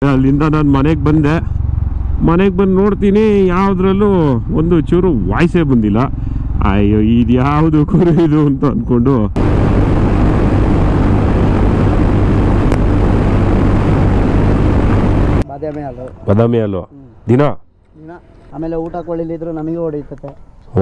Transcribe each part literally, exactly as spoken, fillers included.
ಅಲ್ಲಿಂದ ನಾನು ಮನೆಗೆ ಬಂದೆ. ಮನೆಗೆ ಬಂದು ನೋಡ್ತೀನಿ ಯಾವುದ್ರಲ್ಲೂ ಒಂದು ಚೂರು ವಾಯ್ಸೇ ಬಂದಿಲ್ಲ. ಅಯ್ಯೋ ಇದು ಯಾವುದು ಕುರಿ ಇದು ಅಂತ ಅಂದ್ಕೊಂಡು ಬಾದಾಮಿ ಹಾಲು ದಿನ ಆಮೇಲೆ ಊಟ ಕೊಳ್ಳಿದ್ರು ನಮಗೆ ಹೊಡಿತತೆ. ಓ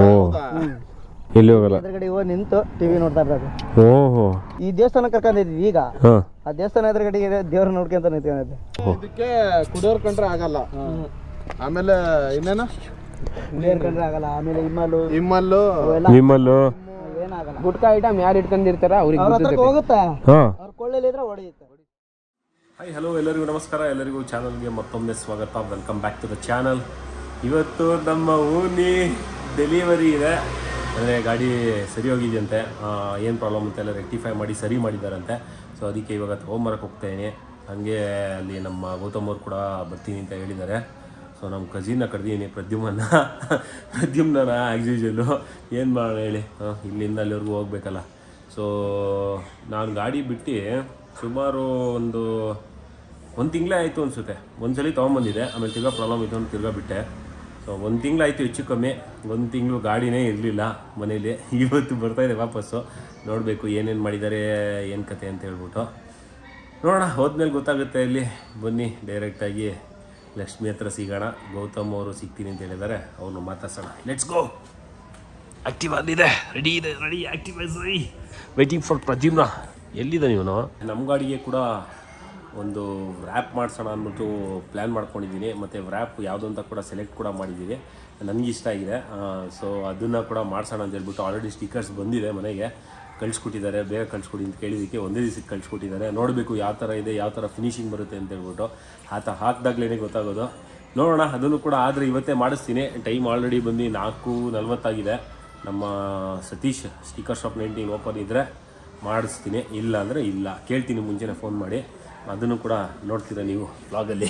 ಎಲ್ಲಿ ಹೋಗಲ್ಲ, ಎದುರುಗಡೆ ಹೋಗಿ ನಿಂತು ಟಿವಿ ನೋಡ್ತಾ ಇರೋದು. ಓಹೋ ಈ ದೇವಸ್ಥಾನ ಕರ್ಕೊಂಡಿದ್ವಿ ಈಗ. ಆ ದೇವಸ್ಥಾನ ಎದುರುಗಡೆ ದೇವ್ರ ನೋಡ್ಕೊಂತ ನಿಂತ್ಕೊಂಡಿದ್ದೆ. ಇದಕ್ಕೆ ಕುಡಿಯೋರ್ ಕಂಡ್ರೆ ಆಗಲ್ಲ. ಆಮೇಲೆ ಇನ್ನೇನು ಕುಡಿಯೋರ್ ಕಂಡ್ರೆ ಆಗಲ್ಲ. ಆಮೇಲೆ ಇಮ್ಮಲ್ಲು ಇಮ್ಮಲ್ಲು ನಿಮ್ಮಲ್ಲು ಏನಾಗಲ್ಲ. ಗುಟ್ಕಾ ಐಟಮ್ ಯಾರು ಇಟ್ಕೊಂಡಿರ್ತಾರ ಅವ್ರಿಗೆ ಹೋಗುತ್ತೆ, ಅವ್ರ ಕೊಳ್ಳಿದ್ರೆ ಹೊಡೆಯುತ್ತೆ. ಹಾಯ್ ಹಲೋ ಎಲ್ಲರಿಗೂ ನಮಸ್ಕಾರ. ಎಲ್ಲರಿಗೂ ಚಾನಲ್ಗೆ ಮತ್ತೊಮ್ಮೆ ಸ್ವಾಗತ. Welcome back to the channel. ಇವತ್ತು ನಮ್ಮ ಊನಿ ಡೆಲಿವರಿ ಇದೆ. ಅಂದರೆ ಗಾಡಿ ಸರಿ ಹೋಗಿದೆಯಂತೆ, ಏನು ಪ್ರಾಬ್ಲಮ್ ಅಂತೆಲ್ಲ ರೆಕ್ಟಿಫೈ ಮಾಡಿ ಸರಿ ಮಾಡಿದ್ದಾರಂತೆ. ಸೊ ಅದಕ್ಕೆ ಇವಾಗ ತೊಗೊಂಬರಕ್ಕೆ ಹೋಗ್ತಾಯಿನಿ. ಹಾಗೆ ಅಲ್ಲಿ ನಮ್ಮ ಗೌತಮ್ ಅವ್ರು ಕೂಡ ಬರ್ತೀನಿ ಅಂತ ಹೇಳಿದ್ದಾರೆ. ಸೊ ನಮ್ಮ ಕಜಿನ್ನ ಕರೆದಿದ್ದೀನಿ, ಪ್ರದ್ಯುಮ್ನ ಪ್ರದ್ಯುಮ್ನ ಆ್ಯಸ್ ಯೂಶುವಲ್ಲು ಏನು ಮಾಡೋಣ ಹೇಳಿ, ಇಲ್ಲಿಂದ ಅಲ್ಲಿವರೆಗೂ ಹೋಗ್ಬೇಕಲ್ಲ. ಸೊ ನಾನು ಗಾಡಿ ಬಿಟ್ಟು ಸುಮಾರು ಒಂದು ಒಂದು ತಿಂಗಳೇ ಆಯಿತು ಅನಿಸುತ್ತೆ. ಒಂದು ಸಲ ತೊಗೊಂಬಂದಿದೆ, ಆಮೇಲೆ ತಿರ್ಗಾ ಪ್ರಾಬ್ಲಮ್ ಇತ್ತು ಅಂತ ತಿರ್ಗಾ ಬಿಟ್ಟೆ. ಸೊ ಒಂದು ತಿಂಗಳಾಯಿತು ಹೆಚ್ಚು ಕಮ್ಮಿ. ಒಂದು ತಿಂಗಳು ಗಾಡಿನೇ ಇರಲಿಲ್ಲ ಮನೇಲಿ. ಇವತ್ತು ಬರ್ತಾಯಿದೆ ವಾಪಸ್ಸು. ನೋಡಬೇಕು ಏನೇನು ಮಾಡಿದ್ದಾರೆ, ಏನು ಕತೆ ಅಂತ ಹೇಳ್ಬಿಟ್ಟು ನೋಡೋಣ. ಹೋದ್ಮೇಲೆ ಗೊತ್ತಾಗುತ್ತೆ. ಇಲ್ಲಿ ಬನ್ನಿ ಡೈರೆಕ್ಟಾಗಿ ಲಕ್ಷ್ಮಿ ಹತ್ರ ಸಿಗೋಣ. ಗೌತಮ್ ಅವರು ಸಿಗ್ತೀನಿ ಅಂತ ಹೇಳಿದ್ದಾರೆ, ಅವ್ರನ್ನ ಮಾತಾಡ್ಸೋಣ. Let's go. ಆ್ಯಕ್ಟಿವ್ ಆಗಿದೆ, ರೆಡಿ ಇದೆ, ರೆಡಿ ಆ್ಯಕ್ಟಿವ್ ಸರಿ. Waiting for Pradyumna. ಎಲ್ಲಿದೆ ಇವನು? ನಮ್ಮ ಗಾಡಿಗೆ ಕೂಡ ಒಂದು ವ್ರ್ಯಾಪ್ ಮಾಡಿಸೋಣ ಅಂದ್ಬಿಟ್ಟು ಪ್ಲ್ಯಾನ್ ಮಾಡ್ಕೊಂಡಿದ್ದೀನಿ. ಮತ್ತು ವ್ರ್ಯಾಪ್ ಯಾವುದು ಅಂತ ಕೂಡ ಸೆಲೆಕ್ಟ್ ಕೂಡ ಮಾಡಿದ್ದೀನಿ. ನನಗೆ ಇಷ್ಟ ಆಗಿದೆ. ಸೊ ಅದನ್ನು ಕೂಡ ಮಾಡಿಸೋಣ ಅಂತ ಹೇಳ್ಬಿಟ್ಟು ಆಲ್ರೆಡಿ ಸ್ಟಿಕರ್ಸ್ ಬಂದಿದೆ, ಮನೆಗೆ ಕಳಿಸ್ಕೊಟ್ಟಿದ್ದಾರೆ. ಬೇಗ ಕಳಿಸ್ಕೊಡಿ ಅಂತ ಕೇಳಿದ್ದಕ್ಕೆ ಒಂದೇ ದಿವಸಕ್ಕೆ ಕಳಿಸ್ಕೊಟ್ಟಿದ್ದಾರೆ. ನೋಡಬೇಕು ಯಾವ ಥರ ಇದೆ, ಯಾವ ಥರ ಫಿನಿಶಿಂಗ್ ಬರುತ್ತೆ ಅಂತ ಹೇಳ್ಬಿಟ್ಟು. ಆತ ಹಾಕಿದಾಗಲೇ ಗೊತ್ತಾಗೋದು. ನೋಡೋಣ, ಅದನ್ನು ಕೂಡ ಆದರೆ ಇವತ್ತೇ ಮಾಡಿಸ್ತೀನಿ. ಟೈಮ್ ಆಲ್ರೆಡಿ ಬಂದು ನಾಲ್ಕು ನಲ್ವತ್ತಾಗಿದೆ. ನಮ್ಮ Satish sticker shop nineteen open ಇದ್ದರೆ ಮಾಡಿಸ್ತೀನಿ, ಇಲ್ಲ ಅಂದರೆ ಇಲ್ಲ. ಕೇಳ್ತೀನಿ ಮುಂಚೆನೇ ಫೋನ್ ಮಾಡಿ. ಅದನ್ನು ಕೂಡ ನೋಡ್ತೀರಾ ನೀವು ವ್ಲಾಗಲ್ಲಿ.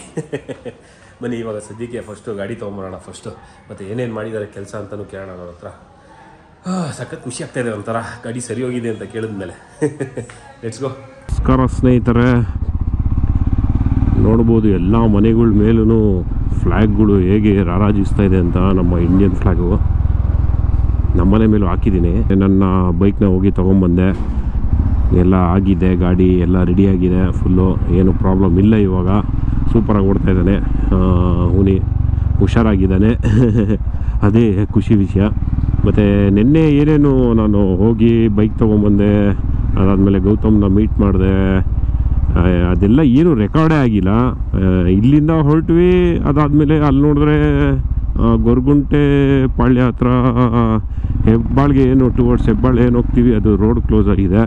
ಬನ್ನಿ ಇವಾಗ ಸದ್ಯಕ್ಕೆ ಫಸ್ಟು ಗಾಡಿ ತೊಗೊಂಬರೋಣ ಫಸ್ಟು. ಮತ್ತು ಏನೇನು ಮಾಡಿದ್ದಾರೆ ಕೆಲಸ ಅಂತಲೂ ಕೇಳೋಣ ಅವ್ರ ಹತ್ರ. ಸಖತ್ ಖುಷಿ ಆಗ್ತಾಯಿದೆ ಒಂಥರ, ಗಾಡಿ ಸರಿ ಹೋಗಿದೆ ಅಂತ ಕೇಳಿದ್ಮೇಲೆ. Let's go. ನಮಸ್ಕಾರ ಸ್ನೇಹಿತರೆ. ನೋಡ್ಬೋದು ಎಲ್ಲ ಮನೆಗಳ ಮೇಲೂ ಫ್ಲ್ಯಾಗ್ಗಳು ಹೇಗೆ ರಾರಾಜಿಸ್ತಾ ಇದೆ ಅಂತ. ನಮ್ಮ ಇಂಡಿಯನ್ ಫ್ಲ್ಯಾಗು ನಮ್ಮನೆ ಮೇಲೂ ಹಾಕಿದ್ದೀನಿ. ನನ್ನ ಬೈಕ್ನ ಹೋಗಿ ತೊಗೊಂಬಂದೆ, ಎಲ್ಲ ಆಗಿದೆ, ಗಾಡಿ ಎಲ್ಲ ರೆಡಿಯಾಗಿದೆ ಫುಲ್ಲು. ಏನು ಪ್ರಾಬ್ಲಮ್ ಇಲ್ಲ. ಇವಾಗ ಸೂಪರಾಗಿ ಓಡ್ತಾ ಇದ್ದಾನೆ, ಹುನಿ ಹುಷಾರಾಗಿದ್ದಾನೆ. ಅದೇ ಖುಷಿ ವಿಷಯ. ಮತ್ತು ನಿನ್ನೆ ಏನೇನು ನಾನು ಹೋಗಿ ಬೈಕ್ ತೊಗೊಂಬಂದೆ, ಅದಾದಮೇಲೆ ಗೌತಮ್ನ ಮೀಟ್ ಮಾಡಿದೆ, ಅದೆಲ್ಲ ಏನು ರೆಕಾರ್ಡೇ ಆಗಿಲ್ಲ. ಇಲ್ಲಿಂದ ಹೊರಟ್ವಿ, ಅದಾದಮೇಲೆ ಅಲ್ಲಿ ನೋಡಿದ್ರೆ ಗೊರಗುಂಟೆ ಪಾಳ್ಯ ಹತ್ರ ಹೆಬ್ಬಾಳ್ಗೆ ಏನು ಟುವರ್ಡ್ಸ್ ಹೆಬ್ಬಾಳು ಏನು ಹೋಗ್ತೀವಿ ಅದು ರೋಡ್ ಕ್ಲೋಸ್ ಆಗಿದೆ.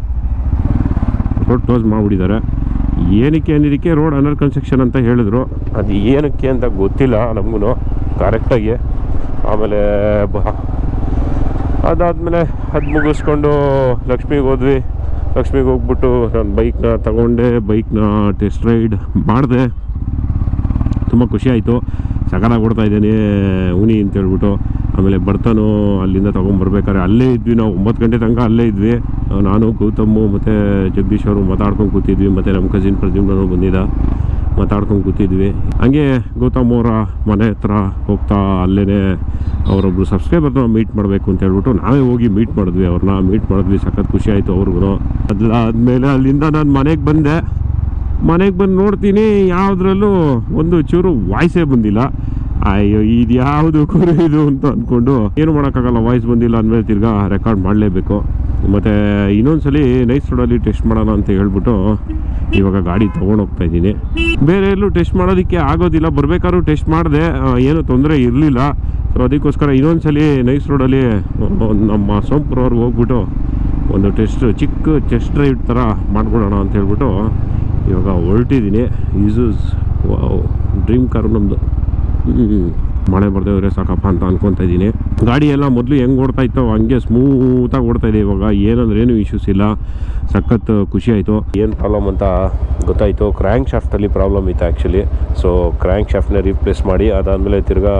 ರೋಡ್ ಕ್ಲೋಸ್ ಮಾಡಿಬಿಟ್ಟಿದ್ದಾರೆ. ಏನಕ್ಕೆ ಅನ್ನೋದಕ್ಕೆ ರೋಡ್ ಅಂಡರ್ ಕನ್ಸ್ಟ್ರಕ್ಷನ್ ಅಂತ ಹೇಳಿದ್ರು. ಅದು ಏನಕ್ಕೆ ಅಂತ ಗೊತ್ತಿಲ್ಲ ನಮಗೂ ಕರೆಕ್ಟಾಗಿ. ಆಮೇಲೆ ಬ ಅದಾದಮೇಲೆ ಅದು ಮುಗಿಸ್ಕೊಂಡು ಲಕ್ಷ್ಮಿಗೆ ಹೋದ್ವಿ. ಲಕ್ಷ್ಮಿಗೆ ಹೋಗ್ಬಿಟ್ಟು ನಾನು ಬೈಕ್ನ ತಗೊಂಡೆ, ಬೈಕ್ನ ಟೆಸ್ಟ್ ರೈಡ್ ಮಾಡಿದೆ. ತುಂಬ ಖುಷಿ ಆಯಿತು. ಸಕಾಲಾಗಿ ಓಡ್ತಾ ಇದ್ದೇನೆ ಉನಿ ಅಂತ ಹೇಳ್ಬಿಟ್ಟು. ಆಮೇಲೆ ಬರ್ತಾನೋ ಅಲ್ಲಿಂದ ತೊಗೊಂಬರ್ಬೇಕಾದ್ರೆ ಅಲ್ಲೇ ಇದ್ವಿ ನಾವು. ಒಂಬತ್ತು ಗಂಟೆ ತನಕ ಅಲ್ಲೇ ಇದ್ವಿ. ನಾನು ಗೌತಮ್ಮು ಮತ್ತು ಜಗದೀಶ್ ಅವರು ಮಾತಾಡ್ಕೊಂಡು ಕೂತಿದ್ವಿ. ಮತ್ತು ನಮ್ಮ ಕಸಿನ್ ಪ್ರದ್ಯುಮ್ನೂ ಬಂದಿದ್ದ, ಮಾತಾಡ್ಕೊಂಡು ಕೂತಿದ್ವಿ. ಹಂಗೆ ಗೌತಮ್ ಅವರ ಮನೆ ಹತ್ರ ಹೋಗ್ತಾ ಅಲ್ಲೇ ಅವರೊಬ್ಬರು ಸಬ್ಸ್ಕ್ರೈಬರ್ನ ಮೀಟ್ ಮಾಡಬೇಕು ಅಂತ ಹೇಳ್ಬಿಟ್ಟು ನಾವೇ ಹೋಗಿ ಮೀಟ್ ಮಾಡಿದ್ವಿ. ಅವ್ರನ್ನ ಮೀಟ್ ಮಾಡಿದ್ವಿ. ಸಖತ್ ಖುಷಿ ಆಯಿತು ಅವ್ರಿಗೂ. ಅದಾದಮೇಲೆ ಅಲ್ಲಿಂದ ನಾನು ಮನೆಗೆ ಬಂದೆ. ಮನೆಗೆ ಬಂದು ನೋಡ್ತೀನಿ ಯಾವುದ್ರಲ್ಲೂ ಒಂದು ಚೂರು ವಾಯ್ಸೇ ಬಂದಿಲ್ಲ. ಅಯ್ಯೋ ಇದು ಯಾವುದು ಕುರಿ ಇದು ಅಂತ ಅಂದ್ಕೊಂಡು ಏನು ಮಾಡೋಕ್ಕಾಗಲ್ಲ. ವಾಯ್ಸ್ ಬಂದಿಲ್ಲ ಅಂದಮೇಲೆ ತಿರ್ಗಾ ರೆಕಾರ್ಡ್ ಮಾಡಲೇಬೇಕು. ಮತ್ತು ಇನ್ನೊಂದ್ಸಲಿ ನೈಸ್ ರೋಡಲ್ಲಿ ಟೆಸ್ಟ್ ಮಾಡೋಣ ಅಂತ ಹೇಳ್ಬಿಟ್ಟು ಇವಾಗ ಗಾಡಿ ತೊಗೊಂಡು ಹೋಗ್ತಾ ಇದ್ದೀನಿ. ಬೇರೆ ಎಲ್ಲೂ ಟೆಸ್ಟ್ ಮಾಡೋದಕ್ಕೆ ಆಗೋದಿಲ್ಲ. ಬರಬೇಕಾದ್ರೂ ಟೆಸ್ಟ್ ಮಾಡಿದೆ, ಏನೂ ತೊಂದರೆ ಇರಲಿಲ್ಲ. ಸೊ ಅದಕ್ಕೋಸ್ಕರ ಇನ್ನೊಂದ್ಸಲಿ ನೈಸ್ ರೋಡಲ್ಲಿ ನಮ್ಮ ಸೋಂಪುರವ್ರಿಗೆ ಹೋಗ್ಬಿಟ್ಟು ಒಂದು ಟೆಸ್ಟ್, ಚಿಕ್ಕ ಟೆಸ್ಟ್ ಡ್ರೈವ್ ಥರ ಮಾಡ್ಕೊಡೋಣ ಅಂತ ಹೇಳ್ಬಿಟ್ಟು ಇವಾಗ ಹೊರಟಿದ್ದೀನಿ. ಈಸೂಸ್ ಡ್ರೀಮ್ ಕಾರು ನಮ್ಮದು. ಮಳೆ ಬರ್ದೇವ್ರೆ ಸಾಕಪ್ಪ ಅಂತ ಅನ್ಕೊತಾ ಇದ್ದೀನಿ. ಗಾಡಿ ಎಲ್ಲ ಮೊದಲು ಹೆಂಗೆ ಓಡ್ತಾ ಇತ್ತೋ ಹಂಗೆ ಸ್ಮೂತಾಗಿ ಓಡ್ತಾ ಇದೆ ಇವಾಗ. ಏನಂದ್ರೆ ಏನು ಇಶ್ಯೂಸ್ ಇಲ್ಲ. ಸಖತ್ ಖುಷಿ ಆಯಿತು. ಏನು ಪ್ರಾಬ್ಲಮ್ ಅಂತ ಗೊತ್ತಾಯಿತು. ಕ್ರ್ಯಾಂಕ್ ಶಾಫ್ಟಲ್ಲಿ ಪ್ರಾಬ್ಲಮ್ ಇತ್ತು ಆ್ಯಕ್ಚುಲಿ. ಸೊ ಕ್ರ್ಯಾಂಕ್ ಶಾಫ್ಟ್ನ ರೀಪ್ಲೇಸ್ ಮಾಡಿ ಅದಾದಮೇಲೆ ತಿರ್ಗಾ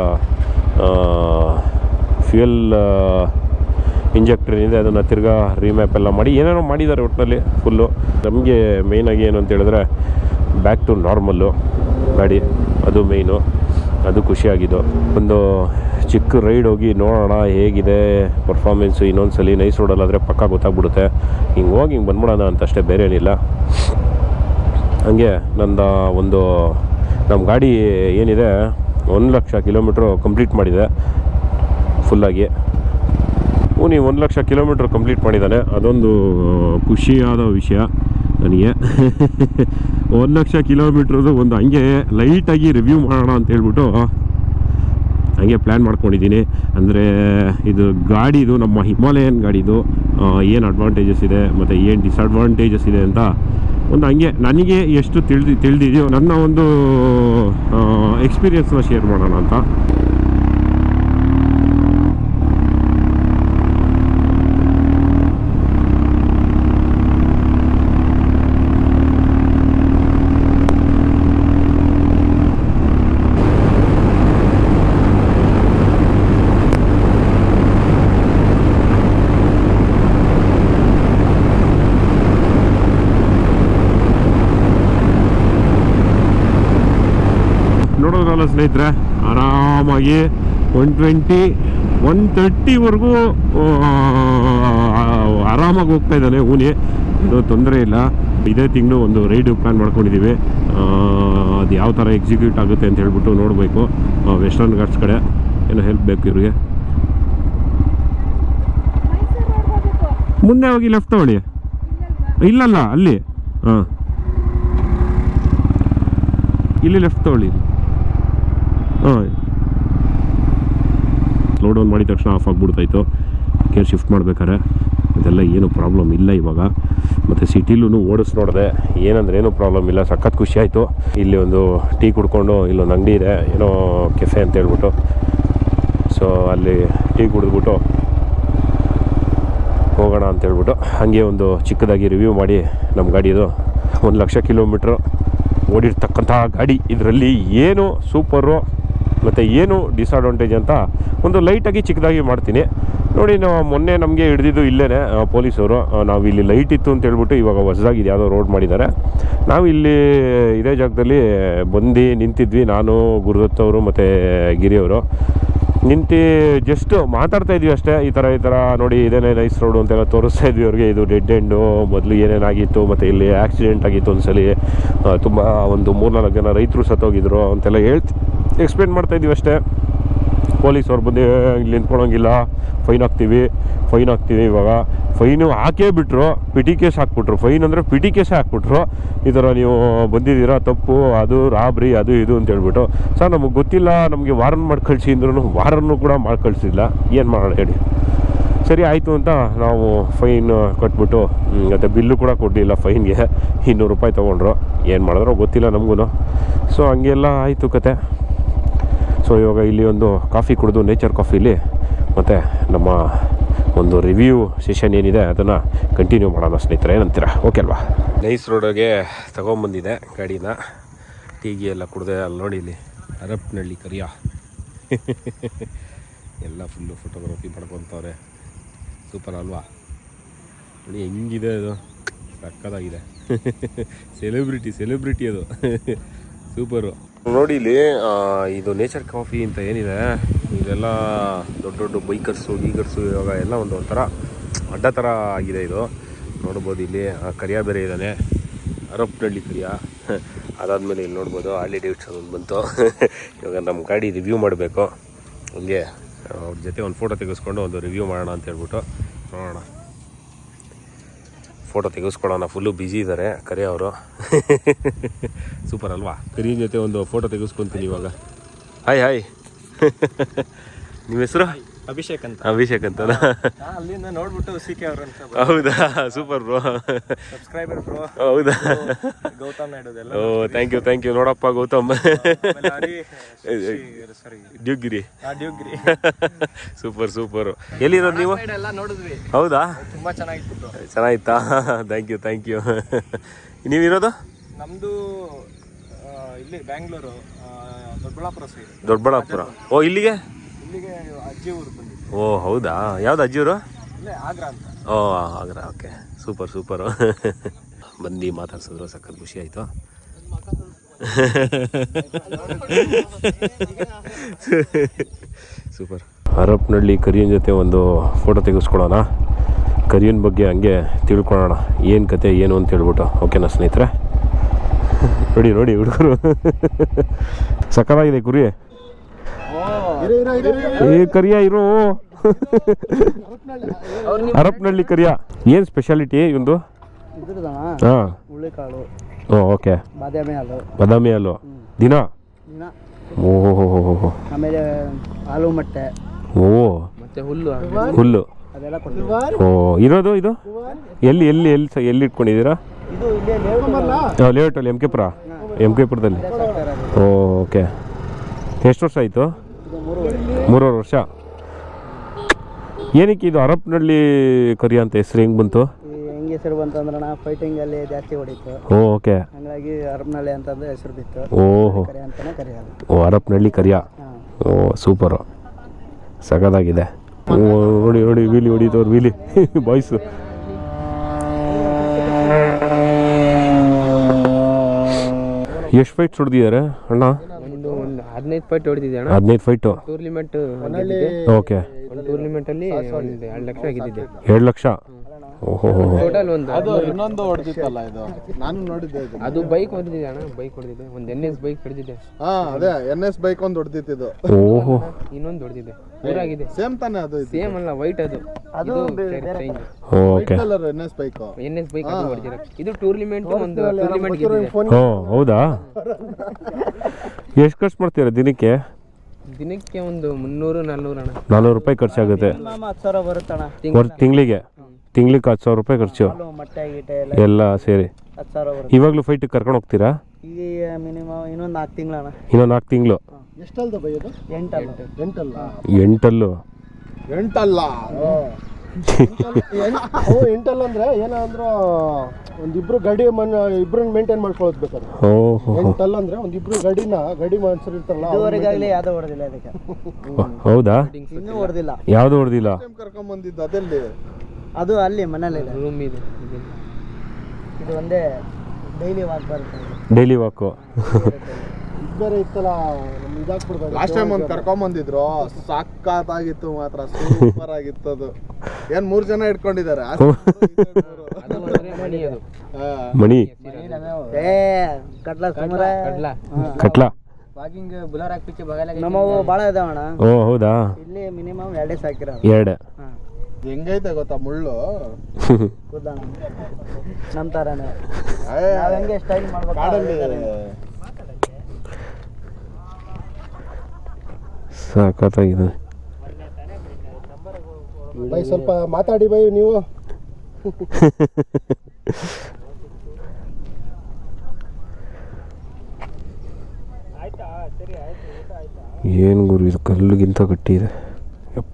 ಫ್ಯೂಯಲ್ ಇಂಜೆಕ್ಟರ್ ಏನಿದೆ ಅದನ್ನು ತಿರ್ಗಾ ರೀಮ್ಯಾಪ್ ಎಲ್ಲ ಮಾಡಿ ಏನೇನೋ ಮಾಡಿದ್ದಾರೆ ಒಟ್ಟಿನಲ್ಲಿ ಫುಲ್ಲು. ನಮಗೆ ಮೇಯ್ನಾಗಿ ಏನು ಅಂತ ಹೇಳಿದ್ರೆ ಬ್ಯಾಕ್ ಟು ನಾರ್ಮಲ್ಲು ಗಾಡಿ, ಅದು ಮೇಯ್ನು, ಅದು ಖುಷಿಯಾಗಿದ್ದು. ಒಂದು ಚಿಕ್ಕ ರೈಡ್ ಹೋಗಿ ನೋಡೋಣ ಹೇಗಿದೆ ಪರ್ಫಾರ್ಮೆನ್ಸು, ಇನ್ನೊಂದ್ಸಲಿ ನೈಸ್ ರೋಡಲ್ಲಾದರೆ ಪಕ್ಕ ಗೊತ್ತಾಗ್ಬಿಡುತ್ತೆ. ಹಿಂಗೆ ಹೋಗಿ ಹಿಂಗೆ ಬಂದ್ಬಿಡೋಣ ಅಂತಷ್ಟೇ, ಬೇರೆ ಏನಿಲ್ಲ. ಹಂಗೆ ನಂದು ಒಂದು ನಮ್ಮ ಗಾಡಿ ಏನಿದೆ ಒಂದು ಲಕ್ಷ ಕಿಲೋಮೀಟ್ರು ಕಂಪ್ಲೀಟ್ ಮಾಡಿದೆ ಫುಲ್ಲಾಗಿ. ಊನಿ ಒಂದು ಲಕ್ಷ ಕಿಲೋಮೀಟ್ರ್ ಕಂಪ್ಲೀಟ್ ಮಾಡಿದ್ದಾನೆ, ಅದೊಂದು ಖುಷಿಯಾದ ವಿಷಯ ನನಗೆ. ಒಂದು ಲಕ್ಷ ಕಿಲೋಮೀಟ್ರದು ಒಂದು ಹಂಗೆ ಲೈಟಾಗಿ ರಿವ್ಯೂ ಮಾಡೋಣ ಅಂತ ಹೇಳ್ಬಿಟ್ಟು ಹಂಗೆ ಪ್ಲ್ಯಾನ್ ಮಾಡ್ಕೊಂಡಿದ್ದೀನಿ. ಅಂದರೆ ಇದು ಗಾಡಿದು, ನಮ್ಮ ಹಿಮಾಲಯನ್ ಗಾಡಿದು ಏನು ಅಡ್ವಾಂಟೇಜಸ್ ಇದೆ ಮತ್ತು ಏನು ಡಿಸ್ಅಡ್ವಾಂಟೇಜಸ್ ಇದೆ ಅಂತ ಒಂದು ಹಂಗೆ ನನಗೆ ಎಷ್ಟು ತಿಳಿದು ತಿಳಿದಿದೆಯೋ ನನ್ನ ಒಂದು ಎಕ್ಸ್ಪೀರಿಯನ್ಸ್ನ ಶೇರ್ ಮಾಡೋಣ ಅಂತ. ನೋಡೋದ್ರಲ್ಲ ಸ್ನೇಹಿತರೆ, ಆರಾಮಾಗಿ ಒನ್ ಟ್ವೆಂಟಿ ಒನ್ ತರ್ಟಿವರೆಗೂ ಆರಾಮಾಗಿ ಹೋಗ್ತಾ ಇದ್ದಾನೆ ಊನಿ, ಏನೂ ತೊಂದರೆ ಇಲ್ಲ. ಇದೇ ತಿಂಗಳು ಒಂದು ರೈಡು ಪ್ಲ್ಯಾನ್ ಮಾಡ್ಕೊಂಡಿದ್ದೀವಿ. ಅದು ಯಾವ ಥರ ಎಕ್ಸಿಕ್ಯೂಟ್ ಆಗುತ್ತೆ ಅಂತ ಹೇಳ್ಬಿಟ್ಟು ನೋಡಬೇಕು. ವೆಸ್ಟರ್ನ್ ಘಾಟ್ಸ್ ಕಡೆ ಏನೋ ಹೆಲ್ಪ್ ಬೇಕು ಇವ್ರಿಗೆ. ಮುಂದೆ ಹೋಗಿ ಲೆಫ್ಟ್ ತಗೊಳ್ಳಿ. ಇಲ್ಲಲ್ಲ ಅಲ್ಲಿ, ಹಾಂ ಇಲ್ಲಿ ಲೆಫ್ಟ್ ತಗೊಳ್ಳಿ. ಹಾಂ, ಲೋಡ್ ಆನ್ ಮಾಡಿದ ತಕ್ಷಣ ಆಫ್ ಆಗಿಬಿಡ್ತಾಯಿತ್ತು ಗೇರ್ ಶಿಫ್ಟ್ ಮಾಡ್ಬೇಕಾದ್ರೆ. ಇದೆಲ್ಲ ಏನು ಪ್ರಾಬ್ಲಮ್ ಇಲ್ಲ ಇವಾಗ. ಮತ್ತು ಸಿಟಿಲೂ ಓಡಿಸ್ ನೋಡಿದೆ, ಏನಂದ್ರೆ ಏನೂ ಪ್ರಾಬ್ಲಮ್ ಇಲ್ಲ, ಸಖತ್ ಖುಷಿ ಆಯಿತು. ಇಲ್ಲಿ ಒಂದು ಟೀ ಕುಡ್ಕೊಂಡು ಇಲ್ಲೊಂದು ಅಂಗಡಿ ಇದೆ, ಏನೋ ಕೆಫೆ ಅಂತ ಹೇಳ್ಬಿಟ್ಟು, ಸೊ ಅಲ್ಲಿ ಟೀ ಕುಡಿದ್ಬಿಟ್ಟು ಹೋಗೋಣ ಅಂತೇಳ್ಬಿಟ್ಟು ಹಾಗೆ ಒಂದು ಚಿಕ್ಕದಾಗಿ ರಿವ್ಯೂ ಮಾಡಿ ನಮ್ಮ ಗಾಡಿದು ಒಂದು ಲಕ್ಷ ಕಿಲೋಮೀಟ್ರು ಓಡಿರ್ತಕ್ಕಂಥ ಗಾಡಿ. ಇದರಲ್ಲಿ ಏನು ಸೂಪರು ಮತ್ತು ಏನು ಡಿಸ್ಅಡ್ವಾಂಟೇಜ್ ಅಂತ ಒಂದು ಲೈಟಾಗಿ ಚಿಕ್ಕದಾಗಿ ಮಾಡ್ತೀನಿ ನೋಡಿ. ನಾವು ಮೊನ್ನೆ ನಮಗೆ ಹಿಡಿದಿದ್ದು ಇಲ್ಲೇ ಪೊಲೀಸವರು, ನಾವು ಇಲ್ಲಿ ಲೈಟ್ ಇತ್ತು ಅಂತ ಹೇಳ್ಬಿಟ್ಟು ಇವಾಗ ಹೊಸದಾಗಿ ಯಾವುದೋ ರೋಡ್ ಮಾಡಿದ್ದಾರೆ. ನಾವು ಇಲ್ಲಿ ಇದೇ ಜಾಗದಲ್ಲಿ ಬಂದು ನಿಂತಿದ್ವಿ, ನಾನು ಗುರುದತ್ ಅವರು ಮತ್ತು ಗಿರಿಯವರು ನಿಂತು ಜಸ್ಟ್ ಮಾತಾಡ್ತಾ ಇದ್ವಿ ಅಷ್ಟೇ. ಈ ಥರ ಈ ಥರ ನೋಡಿ ಇದೇನೇ ನೈಸ್ ರೋಡು ಅಂತೆಲ್ಲ ತೋರಿಸ್ತಾ ಇದ್ವಿ ಅವ್ರಿಗೆ. ಇದು ಡೆಡ್ ಎಂಡು, ಮೊದಲು ಏನೇನಾಗಿತ್ತು ಮತ್ತು ಇಲ್ಲಿ ಆಕ್ಸಿಡೆಂಟ್ ಆಗಿತ್ತು ಒಂದ್ಸಲಿ, ತುಂಬ ಒಂದು ಮೂರ್ನಾಲ್ಕು ಜನ ರೈತರು ಸತ್ತೋಗಿದ್ರು ಅಂತೆಲ್ಲ ಹೇಳ್ತಿ ಎಕ್ಸ್ಪ್ಲೇನ್ ಮಾಡ್ತಾಯಿದ್ವಿ ಅಷ್ಟೇ. ಪೊಲೀಸವ್ರು ಬಂದು ಇಲ್ಲಿ ನಿಂತ್ಕೊಳಂಗಿಲ್ಲ, ಫೈನ್ ಹಾಕ್ತೀವಿ ಫೈನ್ ಹಾಕ್ತೀವಿ ಇವಾಗ ಫೈನು ಹಾಕೇ ಬಿಟ್ಟರು, ಪಿಟಿ ಕೇಸ್ ಹಾಕ್ಬಿಟ್ರು. ಫೈನ್ ಅಂದರೆ ಪಿಟಿ ಕೇಸೇ ಹಾಕ್ಬಿಟ್ರು. ಈ ಥರ ನೀವು ಬಂದಿದ್ದೀರಾ ತಪ್ಪು, ಅದು ರಾಬ್ರಿ, ಅದು ಇದು ಅಂತ ಹೇಳ್ಬಿಟ್ಟು. ಸರ್ ನಮಗೆ ಗೊತ್ತಿಲ್ಲ, ನಮಗೆ ವಾರನ್ ಮಾಡಿ ಕಳಿಸಿ ಅಂದ್ರೂ ವಾರನ್ನು ಕೂಡ ಮಾಡಿ ಕಳಿಸಿಲ್ಲ, ಏನು ಮಾಡೋಣ ಹೇಳಿ. ಸರಿ ಆಯಿತು ಅಂತ ನಾವು ಫೈನ್ ಕಟ್ಬಿಟ್ಟು, ಮತ್ತು ಬಿಲ್ಲು ಕೂಡ ಕೊಡಲಿಲ್ಲ ಫೈನ್ಗೆ, ಇನ್ನೂರು ರೂಪಾಯಿ ತೊಗೊಂಡ್ರು. ಏನು ಮಾಡಿದ್ರೋ ಗೊತ್ತಿಲ್ಲ ನಮಗೂ. ಸೊ ಹಂಗೆಲ್ಲ ಆಯಿತು ಕತೆ. ಸೊ ಇವಾಗ ಇಲ್ಲಿ ಒಂದು ಕಾಫಿ ಕುಡಿದು, ನೇಚರ್ ಕಾಫಿಲಿ ಮತ್ತು ನಮ್ಮ ಒಂದು ರಿವ್ಯೂ ಸೆಷನ್ ಏನಿದೆ ಅದನ್ನು ಕಂಟಿನ್ಯೂ ಮಾಡೋಣ ಸ್ನೇಹಿತರೆ, ಏನಂತೀರ? ಓಕೆ ಅಲ್ವಾ? ನೈಸ್ ರೋಡಿಗೆ ತಗೊಂಬಂದಿದೆ ಗಾಡಿನ, ಟೀಗಿ ಎಲ್ಲ ಕುಡಿದೆ. ಅಲ್ಲಿ ನೋಡಿ ಇಲ್ಲಿ ಹರಪನಹಳ್ಳಿ ಕರಿಯ ಎಲ್ಲ ಫುಲ್ಲು ಫೋಟೋಗ್ರಫಿ ಮಾಡ್ಕೊತವ್ರೆ. ಸೂಪರ್ ಅಲ್ವಾ? ನೋಡಿ ಹೆಂಗಿದೆ ಅದು, ಸಕ್ಕತ್ತಾಗಿದೆ. ಸೆಲೆಬ್ರಿಟಿ ಸೆಲೆಬ್ರಿಟಿ ಅದು ಸೂಪರು. ನೋಡಿ ಇಲ್ಲಿ ಇದು ನೇಚರ್ ಕಾಫಿ ಅಂತ ಏನಿದೆ, ಇದೆಲ್ಲ ದೊಡ್ಡ ದೊಡ್ಡ ಬೈಕರ್ಸು ಗೀಗರ್ಸು ಇವಾಗ ಎಲ್ಲ ಒಂದು ಒಂಥರ ಅಡ್ಡ ಥರ ಆಗಿದೆ ಇದು. ನೋಡ್ಬೋದು ಇಲ್ಲಿ ಕರಿಯ ಬೇರೆ ಇದ್ದಾನೆ, ಹರಪನಹಳ್ಳಿ ಕರಿಯ. ಅದಾದಮೇಲೆ ಇಲ್ಲಿ ನೋಡ್ಬೋದು ಹಾರ್ಲಿ ಡೇವಿಡ್ಸನ್ ಒಂದು ಬಂತು. ಇವಾಗ ನಮ್ಮ ಗಾಡಿ ರಿವ್ಯೂ ಮಾಡಬೇಕು, ಹಂಗೆ ಅವ್ರ ಜೊತೆ ಒಂದು ಫೋಟೋ ತೆಗೆಸ್ಕೊಂಡು ಒಂದು ರಿವ್ಯೂ ಮಾಡೋಣ ಅಂತ ಹೇಳ್ಬಿಟ್ಟು ನೋಡೋಣ. ಫೋಟೋ ತೆಗೆಸ್ಕೊಳ್ಳೋಣ, ಫುಲ್ಲು ಬ್ಯುಸಿ ಇದ್ದಾರೆ ಕರಿ ಅವರು. ಸೂಪರ್ ಅಲ್ವಾ? ಕರಿ ಜೊತೆ ಒಂದು ಫೋಟೋ ತೆಗೆಸ್ಕೊತೀನಿ ಇವಾಗ. ಹಾಯ್ ಹಾಯ್, ನಿಮ್ಮ ಹೆಸರು? ಅಭಿಷೇಕ್ ಅಂತ. ಅಭಿಷೇಕ್ ಅಂತ ಅಲ್ಲಿಂದ ನೋಡ್ಬಿಟ್ಟು ಸಿ ಕೆ ಅವರು ಅಂತ. ಹೌದಾ? Super bro, subscriber bro. ಹೌದಾ? Gautam Naidu. Oh thank you thank you. ನೋಡಪ್ಪ ಗೌತಮ್, ಡ್ಯೂಗಿರಿ. Super super. ಎಲ್ಲಿರೋದು ನೀವು? ನೋಡಿದ್ವಿ. ಹೌದಾ? ತುಂಬಾ ಚೆನ್ನಾಗಿತ್ತು. ಚೆನ್ನಾಗಿತ್ತಾ? Thank you thank you. ನೀವಿರೋದು? ನಮ್ದು ಇಲ್ಲಿ ಬ್ಯಾಂಗ್ಳೂರು, ದೊಡ್ಡಬಳ್ಳಾಪುರ ಸೈಡ್. ದೊಡ್ಡಬಳ್ಳಾಪುರ. ಓ ಇಲ್ಲಿಗೆ ಇಲ್ಲಿಗೆ ಅಜ್ಜಿ ಊರು ಬಂದಿದ್ವಿ. ಓ ಹೌದಾ? ಯಾವ್ದು ಅಜ್ಜಿಯವರು? ಇಲ್ಲೇ ಆಗ್ರಾ ಅಂತ. Oh Agra, okay super super. ಬಂದು ಮಾತಾಡ್ಸಿದ್ರು, ಸಖತ್ ಖುಷಿ ಆಯಿತು. ಸೂಪರ್. ಹರಪನಹಳ್ಳಿ ಕರಿಯನ್ ಜೊತೆ ಒಂದು ಫೋಟೋ ತೆಗೆಸ್ಕೊಳ್ಳೋಣ, ಕರಿಯನ್ ಬಗ್ಗೆ ಹಂಗೆ ತಿಳ್ಕೊಳ್ಳೋಣ ಏನು ಕತೆ ಏನು ಅಂತ ಹೇಳ್ಬಿಟ್ಟು. ಓಕೆನಾ ಸ್ನೇಹಿತರೆ? ನೋಡಿ ನೋಡಿ ಹುಡುಗರು ಸಕ್ಕತ್ತಾಗಿದೆ ಕುರಿ. ಏ ಕರಿಯ ಇರೋ ಹರಪನಹಳ್ಳಿ ಕರಿಯ. ಏನು ಸ್ಪೆಷಾಲಿಟಿ ಒಂದು? ಹಾಂ ಹುಳ್ಳಿಕಾಳು, ಓಕೆ, ಬಾದಾಮಿ ಹಾಲು, ಬಾದಾಮಿ ಹಾಲು ದಿನ. ಓಹೋ, ಆಮೇಲೆ ಹಾಲು ಮೊಟ್ಟೆ, ಓ ಮತ್ತೆ ಹುಲ್ಲು ಹುಲ್ಲು ಅದೆಲ್ಲ ಕೊಡ್ತೀವಿ. ಓ ಇರೋದು ಇದು ಎಲ್ಲಿ ಎಲ್ಲಿ ಎಲ್ಲಿ ಸ ಎಲ್ಲಿ ಇಟ್ಕೊಂಡಿದ್ದೀರಾ? ಇದು ಇಲ್ಲೇ ಲೇಔಟಲ್ಲಿ M K Pura, M K ಪುರದಲ್ಲಿ. ಓಕೆ, ಎಷ್ಟು ವರ್ಷ ಆಯಿತು? ಮೂರುವರೆ ವರ್ಷ. ಏನಕ್ಕೆ ಇದು ಹರಪನಹಳ್ಳಿ ಕರಿ ಅಂತ ಹೆಸರು ಹೆಂಗೆ ಬಂತು? ಹೆಂಗೆ ಹೆಸರು ಬಂತಂದ್ರೆ ಫೈಟಿಂಗ್ ಅಲ್ಲಿ ಜಾಸ್ತಿ ಹೊಡಿತು. ಓಕೆ, ಹಂಗಾಗಿ ಹರಪನಹಳ್ಳಿ ಅಂತಂದ್ರೆ ಹೆಸರು ಬಿತ್ತು. ಓಹೋ, ಕರಿ ಅಂತಾನೆ ಕರೆಯೋದು. Oh Harapanahalli Kariya. Oh super, ಸಗದಾಗಿದೆ. ನೋಡಿ ನೋಡಿ ವೀಲಿ ಹೊಡಿತವ್ರು, ವೀಲಿ ಬಾಯ್ಸು. ಎಷ್ಟು ಫೈಟ್ ಹೊಡೆದಿದ್ದಾರೆ ಅಣ್ಣ? ಒಂದು ಒಂದು ಹದಿನೈದು ಫೈಟ್ ಹೊಡೆದಿದೆ ಅಣ್ಣ. ಹದಿನೈದು ಫೈಟು ಟೂರ್ನಿಮೆಂಟ್ ಓಕೆ. ಒಂದು ಟೂರ್ನಿಮೆಂಟ್ ಅಲ್ಲಿ ಒಂದು ಎರಡು ಲಕ್ಷ ಆಗಿದ್ದಿದೆ. ಎರಡು ಲಕ್ಷ. ಓಹೋ, ಟೋಟಲ್ ಒಂದು ಅದು ಇನ್ನೊಂದು ಹೊಡೆದಿತ್ತಲ್ಲ ಇದು, ನಾನು ನೋಡಿದ್ದೆ ಇದು. ಅದು ಬೈಕ್ ಹೊಡೆದಿದೆ ಅಣ್ಣ, ಬೈಕ್ ಹೊಡೆದಿದೆ. ಒಂದು ಎನ್ ಎಸ್ ಬೈಕ್ ಹೊಡೆದಿದೆ. ಹಾ ಅದೇ ಎನ್ ಎಸ್ ಬೈಕ್ ಒಂದು ಹೊಡೆದಿತ್ತು. ಓಹೋ, ಇನ್ನೊಂದು ಹೊಡೆದಿದೆ, ಊರಾಗಿದೆ. ಸೇಮ್ ತಾನೆ ಅದು? ಸೇಮ್ ಅಲ್ಲ, ವೈಟ್ ಅದು. ಅದು change okay. Colour N S bike. N S bike ಅದು ಹೊಡೆದಿರೋ. ಇದು ಟೂರ್ನಿಮೆಂಟ್, ಒಂದು ಟೂರ್ನಿಮೆಂಟ್ ಗೆದ್ದಿದೆ. ಹ್ಞೂ ಹೌದಾ? ಎಷ್ಟು ಖರ್ಚು ಮಾಡ್ತೀರಾ ದಿನಕ್ಕೆ? ದಿನಕ್ಕೆ ಒಂದು ಮುನ್ನೂರು ನಾಲ್ನೂರು ಅಣ್ಣ. ನಾನ್ನೂರು ರೂಪಾಯಿ ಖರ್ಚಾಗುತ್ತೆ ಹತ್ತು ಸಾವಿರ ಬರುತ್ತಣ್ಣ ತಿಂಗಳಿಗೆ. ತಿಂಗ್ಳಿಗೆ ಹತ್ತು ಸಾವಿರ ರೂಪಾಯಿ ಖರ್ಚು ಹಾಲು ಮೊಟ್ಟೆ ಗೀಟೆ ಎಲ್ಲ ಎಲ್ಲ ಸೇರಿ. ಹತ್ತು ಸಾವಿರ ಬರುತ್ತೆ. ಇವಾಗಲೂ ಫೈಟಿಗೆ ಕರ್ಕೊಂಡು ಹೋಗ್ತೀರಾ? ಈಗ ಮಿನಿಮಮ್ ಇನ್ನೊಂದು ನಾಲ್ಕು ತಿಂಗಳಣ್ಣ. ಇನ್ನೊಂದು ನಾಲ್ಕು ತಿಂಗಳು. ಎಷ್ಟಲ್ದ ಬೈಯೋದು? ಎಂಟಲ್ಲ ಎಂಟಲ್ಲ ಎಂಟಲ್ಲು ಎಂಟಲ್ಲ ಎಂಟಲ್ಲ ಅಂದ್ರೆ ಏನಂದ್ರೆ ಒಂದಿಬ್ರು ಗಾಡಿ ಮನ್ ಇಬ್ರನ್ನ ಮೇಂಟೈನ್ ಮಾಡ್ಕೊಳ್ಳೋದು ಬೇಕಾದ್ರೆ. ಓಹೋ, ಎಂಟಲ್ಲ ಅಂದ್ರೆ ಒಂದಿಬ್ರು ಗಾಡಿನ ಗಾಡಿ ಮನುಷ್ಯರು ಇರ್ತಾರಲ್ಲ, ಇದುವರೆಗಾಗಲೇ ಯಾವ್ದು ಹೊಡೆದಿಲ್ಲ ಅದಕ್ಕೆ. ಹೌದಾ? ಇನ್ನೂ ಹೊಡೆದಿಲ್ಲ. ಯಾವುದು ಹೊಡೆದಿಲ್ಲ? ಕರ್ಕೊಂಡ್ ಬಂದಿದ್ದು ಅದೆಲ್ಲಿ? ಅದು ಅಲ್ಲಿ ಮನೇಲಿ ರೂಮ್ ಇದೆ. ಇದು ಒಂದೇ ಡೈಲಿ ವಾಕ್ ಬರುತ್ತೆ. Daily walk. ಬೇರೆ ಇತ್ತಲ್ಲ, ಲಾಸ್ಟ್ ಟೈಮ್ ಒಂದು ಕರ್ಕೊಂಡ್ ಬಂದಿದ್ರು, ಸಾಕಾಗಿತ್ತು ಮಾತ್ರ, ಸೂಪರ್ ಆಗಿತ್ತು ಅದು. ಏನ್ ಮೂರ್ ಜನ ಇಟ್ಕೊಂಡಿದ್ದಾರೆ. ಮಣಿ ಅದು ಮಣಿ ಏ ಕಟ್ಲ ಸುಮಾರ ಕಡ್ಲ ಕಟ್ಲ ವಾಕಿಂಗ್ ಬುಲರ್ ಹಾಕ್ಬಿಟ್ಟು ಬಗಲ ನಮ್ಮವು ಭಾಳ ಇದಾವಣ್ಣ. ಓ ಹೌದಾ? ಇಲ್ಲಿ ಮಿನಿಮಮ್ ಎರಡೇ ಸಾಕಿರೋ. ಎರಡು. ಹೆಂಗೈತೆ ಗೊತ್ತಾ ಮುಳ್ಳು? ಕೂದಣ ನಮ್ಮ ಥರನೇ ಏ, ನಾವು ಹೆಂಗೆ ಸ್ಟೈಲ್ ಮಾಡ್ಬೇಕು ಕಾಡಲ್ಲಿ ಸಾಕಾಗಿದೆ. ಬೈ ಸ್ವಲ್ಪ ಮಾತಾಡಿ ಬೈ ನೀವು. ಏನು ಗುರು ಇದು ಕಲ್ಲಿಗಿಂತ ಗಟ್ಟಿ ಇದೆ ಯಪ್ಪ.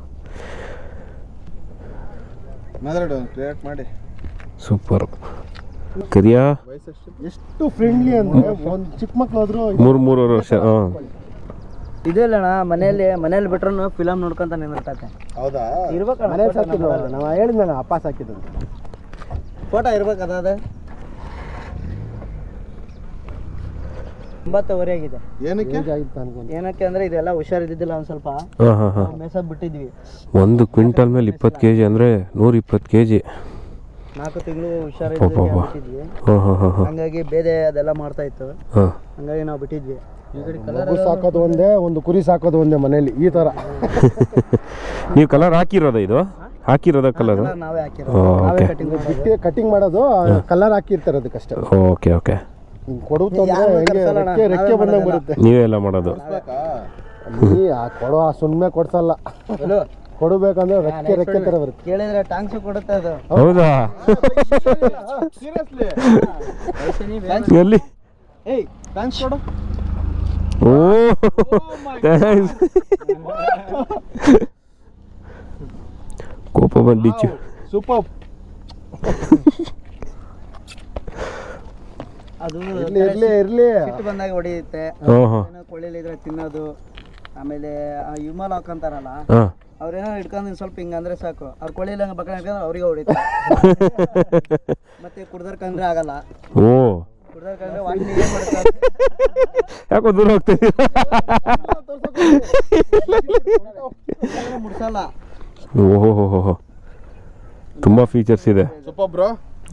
ಕ್ರಿಯೇಟ್ ಮಾಡಿ. ಸೂಪರ್. ಕರಿಯ ಎಷ್ಟು ಫ್ರೆಂಡ್ಲಿ ಅಂದ್ರೆ ಒಂದು ಚಿಕ್ಕ ಮಕ್ಳು ಆದ್ರೂ ಮೂರು ಮೂರುವರೆ ವರ್ಷ. ಹಾಂ ಇದಿಲ್ಲಣ್ಣ, ಮನೆಯಲ್ಲಿ ಮನೇಲಿ ಬಿಟ್ರು ಫಿಲಮ್ ನೋಡ್ಕೊಂತ ನಿಂದಿರ್ತೈತೆ. ಹೌದಾ? ಇರ್ಬೇಕಣ್ಣ, ಮನೇಲಿ ಸಾಕಿದ್ರು. ನಾವು ಹೇಳಿದ್ನಲ್ಲ ಅಪ್ಪ ಸಾಕಿದ್ರು. ಫೋಟೋ ಇರ್ಬೇಕು. ಅದಾದ ಒಂಬತ್ತುವರೆ ಆಗಿದೆ. ಏನಕ್ಕೆ? ಏನಕ್ಕೆ ಅಂದ್ರೆ ಇದೆಲ್ಲ ಹುಷಾರಿದ್ದಿಲ್ಲ ಒಂದ್ ಸ್ವಲ್ಪ ಹಾಂ ಹಾಂ ಹಾಂ ಮೇಸಕ್ ಬಿಟ್ಟಿದ್ವಿ. ಒಂದು ಕ್ವಿಂಟಲ್ ಮೇಲೆ ಇಪ್ಪತ್ತು ಕೆ ಜಿ ಅಂದರೆ ನೂರ ಇಪ್ಪತ್ತು ಕೆ ಜಿ. ನಾಲ್ಕು ತಿಂಗಳು ಹುಷಾರಿದ್ವಿ ಬಿಟ್ಟಿದ್ವಿ. ಹಾಂ ಹಾಂ ಹಾಂ ಹಾಂ ಹಂಗಾಗಿ ಬೇರೆ ಅದೆಲ್ಲ ಮಾಡ್ತಾ ಇತ್ತು. ಹಾಂ ಹಂಗಾಗಿ ನಾವು ಬಿಟ್ಟಿದ್ವಿ. ಮಗು ಸಾಕೋದು ಒಂದೇ, ಒಂದು ಕುರಿ ಸಾಕೋದು ಒಂದೇ ಮನೇಲಿ ಈ ತರ. ನೀವು ಕಲರ್ ಹಾಕಿರೋದ? ಇದು ಹಾಕಿರೋದ ಕಲರ್? ನಾವೇ ಹಾಕಿರೋದು, ಓಕೆ ನಾವೇ ಕಟಿಂಗ್ ಬಿಟ್ಟು ಕಟಿಂಗ್ ಮಾಡೋದು, ಕಲರ್ ಹಾಕಿರ್ತಾರೆ ಅದಕ್ಕಷ್ಟೇ. Okay okay. ಕೊಡುತ್ತೆ ರೆಕ್ಕೆ ರೆಕ್ಕೆ ಬಂದಂಗೆ ಬರುತ್ತೆ. ನೀವೇ ಎಲ್ಲ ಮಾಡೋದು? ನೀ ಆ ಕೊಡೋ ಆ ಸುಮ್ಮನೆ ಕೊಡ್ಸಲ್ಲ, ಕೊಡಬೇಕಂದ್ರೆ ರೆಕ್ಕೆ ರೆಕ್ಕೆ ತರ ಬರುತ್ತೆ. ಕೇಳಿದ್ರೆ ಟ್ಯಾಂಕ್ಸ್ ಕೊಡುತ್ತೆ ಅದು. ಹೌದಾ? ಎಲ್ಲಿ? ಏಯ್ ಥ್ಯಾಂಕ್ಸ್ ಕೊಡು. Oh thanks. ಕೋಪ ಬಂದಿಚ್ಚು. ಸೂಪರ್. ಅದು ಇರ್ಲಿ ಇರ್ಲಿ ಇರ್ಲಿ. ಸಿಟ್ಟು ಬಂದಾಗ ಹೊಡೆಯುತ್ತೆ. ಹಾಂ ಹಾಂ ಏನೋ ಕೊಳ್ಳಿಲಿದ್ರೆ ತಿನ್ನೋದು. ಆಮೇಲೆ ವಿಮಲ್ ಹಾಕೊಂತಾರಲ್ಲ, ಹಾಂ ಅವ್ರೇನೋ ಹಿಡ್ಕೊಂಡು ಸ್ವಲ್ಪ ಹಿಂಗ ಅಂದ್ರೆ ಸಾಕು, ಅವ್ರ ಕೊಳ್ಳಿಲ್ಲ ಬಕ್ಕ ಹಿಡ್ಕೊಂಡ್ರೆ ಅವ್ರಿಗೆ ಹೊಡಿತಾರೆ. ಮತ್ತೆ ಕುಡ್ದರ್ಕಂದ್ರೆ ಆಗಲ್ಲ. ಓ ಯಾಕೋ ದೂರ ಹೋಗ್ತೀನಿ. ಓಹೋ ತುಂಬಾ ಫೀಚರ್ಸ್ ಇದೆ. Super bro,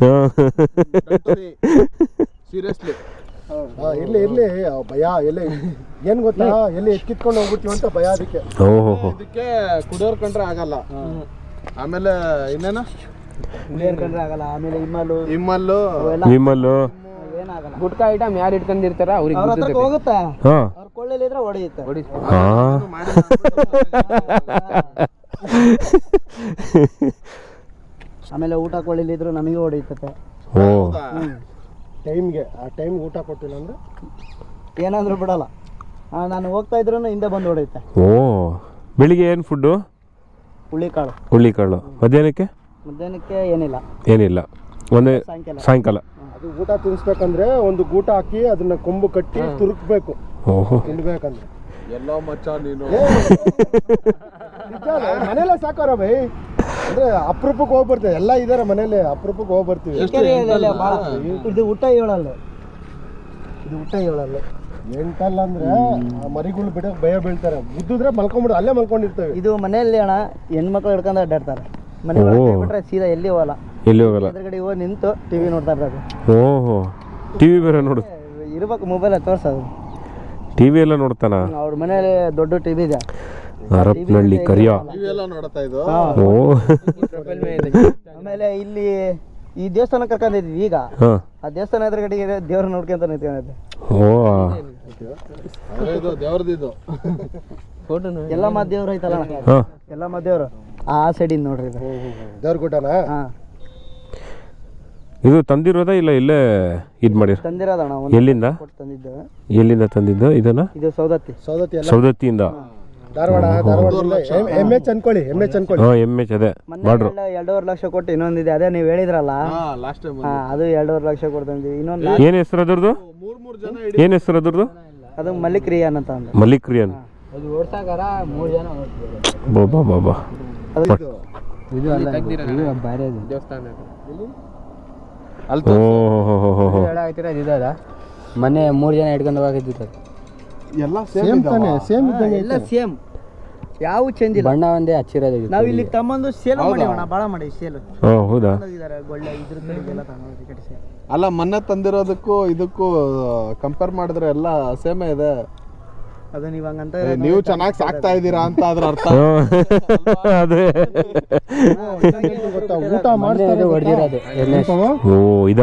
seriously. ಇರ್ಲಿ ಇರ್ಲಿ ಭಯ, ಎಲ್ಲಿ ಏನ್ ಗೊತ್ತಾ, ಎಲ್ಲಿ ಕಿತ್ಕೊಂಡು ಹೋಗ್ಬಿಡ್ತೀವಿ ಅಂತ ಭಯ. ಅದಕ್ಕೆ ಇದಕ್ಕೆ ಕುಡಿಯೋರ್ ಕಂಡ್ರೆ ಆಗಲ್ಲ. ಆಮೇಲೆ ಇನ್ನೇನ ಕಂಡ್ರೆ ಆಗಲ್ಲ. ಆಮೇಲೆ ಇಮ್ಮಲ್ಲು ಇಮ್ಮಲ್ಲು ವಿಮಲ್ಲು ಏನಾಗಲ್ಲ. ಗುಟ್ಕಾ ಐಟಮ್ ಯಾರು ಇಟ್ಕೊಂಡಿರ್ತಾರ ಅವ್ರಿಗೆ ಹೋಗುತ್ತಾ, ಹಾ ಅವ್ರ ಕೊಳ್ಳೆಲಿದ್ರೆ ಹೊಡೆಯುತ್ತೆ. ಹಾ ಆಮೇಲೆ ಊಟ ಕೊಳ್ಳಿಲಿದ್ರು ನಮಗೆ ಹೊಡೆಯುತ್ತೆ. ಓ ಟೈಮ್ಗೆ ಆ ಟೈಮ್ ಊಟ ಕೊಟ್ಟಿಲ್ಲ ಅಂದ್ರೆ ಏನಾದ್ರೂ ಬಿಡಲ್ಲ. ನಾನು ಹೋಗ್ತಾ ಇದ್ರು ಹಿಂದೆ ಬಂದು ಹೊಡೆಯುತ್ತೆ. ಓ ಬೆಳಿಗ್ಗೆ ಏನು ಫುಡ್ಡು? ಹುಳಿಕಾಳು. ಹುಳಿಕಾಳು. ಮಧ್ಯಾಹ್ನಕ್ಕೆ? ಮಧ್ಯಾಹ್ನಕ್ಕೆ ಏನಿಲ್ಲ ಏನಿಲ್ಲ, ಒಂದೇ ಸಾಯಂಕಾಲ. ಅದು ಊಟ ತಿನ್ಸ್ಬೇಕಂದ್ರೆ ಒಂದು ಗೂಟ ಹಾಕಿ ಅದನ್ನ ಕೊಂಬು ಕಟ್ಟಿ ತುರುಕ್ಬೇಕು. ಓಹೋ ತಿನ್ಬೇಕಂದ್ರೆ ಎಲ್ಲ ಮಚ್ಚ ನೀನು ಮನೇಲೆ ಸಾಕೋರ ಬೈ. ಅಂದ್ರೆ ಅಪರೂಪಕ್ಕೆ ಹೋಗ್ಬರ್ತೇವೆ, ಎಲ್ಲ ಇದಾರೆ ಮನೇಲಿ, ಅಪರೂಪಕ್ಕೆ ಹೋಗ್ಬರ್ತೀವಿ. ಇದು ಊಟ ಏಳಲ್ಲ, ಇದು ಊಟ ಏಳಲ್ಲ. ಎಂಟಲ್ಲ ಅಂದ್ರೆ ಮರಿಗಳು ಬಿಡಕ್ ಭಯ ಬೀಳ್ತಾರೆ. ಮುದ್ದಿದ್ರೆ ಮಲ್ಕೊಂಡ್ಬಿಡು, ಅಲ್ಲೇ ಮಲ್ಕೊಂಡಿರ್ತೇವೆ. ಇದು ಮನೆಯಲ್ಲಿ ಅಣ್ಣ ಹೆಣ್ಮಕ್ಳು ಹಿಡ್ಕೊಂಡು ಅಡ್ಡಾಡ್ತಾರೆ. ಮನೆ ಬಿಟ್ರೆ ಸೀದಾ ಎಲ್ಲಿ ಹೋಗಲ್ಲ, ಎಲ್ಲಿ ಹೋಗಲ್ಲ. ಎದುರುಗಡೆ ಹೋಗಿ ನಿಂತು ಟಿವಿ ನೋಡ್ತಾ ಇರ್ತಾರೆ. ಓಹೋ ಟಿವಿ ಬೇರೆ ನೋಡು. ಇರ್ಬೇಕು ಮೊಬೈಲ್ ತೋರ್ಸೋದು. ಟಿವಿ ಎಲ್ಲ ನೋಡ್ತಾನ? ಅವ್ರ ಮನೇಲಿ ದೊಡ್ಡ ಟಿವಿ ಇದೆ. ಹರಪನಹಳ್ಳಿ ಕರಿಯ ಇವೆಲ್ಲ ನೋಡ್ತಾ ಇದು. ಓ ಆಮೇಲೆ ಇಲ್ಲಿ ಈ ದೇವಸ್ಥಾನ ಕರ್ಕೊಂಡಿದ್ವಿ ಈಗ. ಆ ದೇವಸ್ಥಾನ ಎದುರುಗಡೆ ದೇವ್ರ ನೋಡ್ಕೊಂತ ನಿಂತ್ಕೊಂಡಿದ್ದೆ. ಓ ದೇವ್ರದ್ದು ಎಲ್ಲಮ್ಮ ದೇವ್ರು ಐತಲ್ಲ, ಎಲ್ಲಮ್ಮ ದೇವ್ರು ಆ ಸೈಡಿಂದ ನೋಡ್ರಿ ಇದು ದೇವ್ರ ಗುಡ್ಡನಾ? ಹಾ ಇದು ತಂದಿರೋದಾ ಇಲ್ಲ ಇಲ್ಲೇ ಇದು ಮಾಡಿ ತಂದಿರೋದಣ್ಣ. ಎಲ್ಲಿಂದ ತಂದಿದ್ದು? ಎಲ್ಲಿಂದ ತಂದಿದ್ದು ಇದನ್ನ? ಇದು ಸೌದತ್ತಿ. ಸೌದತ್ತಿ ಎಲ್ಲ ಸೌದತ್ತಿಯಿಂದ. ಧಾರವಾಡ, ಧಾರವಾಡ ಎಮ್ ಎಚ್ ಅನ್ಕೊಳ್ಳಿ, ಎಮ್ ಎಚ್ ಅನ್ಕೊಳ್ಳಿ. ಹಾ ಎಮ್ ಎಚ್ ಅದೇ ಬಾರ್ಡ್ರು. ಎರಡೂವರೆ ಲಕ್ಷ ಕೊಟ್ಟು ಇನ್ನೊಂದಿದೆ, ಅದೇ ನೀವು ಹೇಳಿದ್ರಲ್ಲ, ಲಾಸ್ಟ್ ಟೈಮ್ ಹಾ ಅದು ಎರಡೂವರೆ ಲಕ್ಷ ಕೊಡ್ತಂದ್ವಿ. ಇನ್ನೊಂದು ಏನ್ ಹೆಸರು ಅದ್ರದ್ದು? ಮೂರ್ ಮೂರ್ ಜನ ಏನ್ ಹೆಸರು ಅದ್ರದ್ದು? ಅದು ಮಲ್ಲಿಕ್ ರಿಯಾನ್ ಅಂತ ಅಂದ್ರೆ. ಮಲ್ಲಿಕ್ ರಿಯಾನ್. ಅದು ಓಡ್ಸಾಕಾರ ಮೂರು ಜನ ಓಡ್ತಿದ್ದಾರೆ. ಬಾಬಾ ಬಾಬಾ ಇದು ಅಲ್ಲ, ಇದು ಬೇರೆ ದೇವಸ್ಥಾನ ಮೊನ್ನೆ ಮೂರು ಜನ ಹಿಡ್ಕೊಂಡು ಹೋಗಿದ್ದು. ಎಲ್ಲ ಸೇಮ್ ತಾನೆ, ಸೇಮ್ ಇದ್ದಂಗೆ ಎಲ್ಲ ಸೇಮ್, ಯಾವ ಚೇಂಜ್ ಇಲ್ಲ. ಬಣ್ಣ ಒಂದೇ ಹಚ್ಚಿರೋದು. ನಾವು ಇಲ್ಲಿ ತಮ್ಮಂದು ಸೇಲ್ ಮಾಡಿವಣ, ಭಾಳ ಮಾಡಿ ಸೇಲ್. ಹೌದಾ? ಒಳ್ಳೆ ಇದ್ರ ಕಡೆಗೆಲ್ಲ ತಗೊಂಡು ಸೇಲ್. ಅಲ್ಲ ಮೊನ್ನೆ ತಂದಿರೋದಕ್ಕೂ ಇದಕ್ಕೂ ಕಂಪೇರ್ ಮಾಡಿದ್ರೆ ಎಲ್ಲ ಸೇಮೇ ಇದೆ. ಅದು ನೀವು ಹಂಗಂತ ನೀವು ಚೆನ್ನಾಗಿ ಸಾಕ್ತಾ ಇದ್ದೀರಾ ಅಂತ ಅದ್ರ ಅರ್ಥ. ಅದೇ ಊಟ ಮಾಡ್ತಾರೆ ಓ ಇದಾ?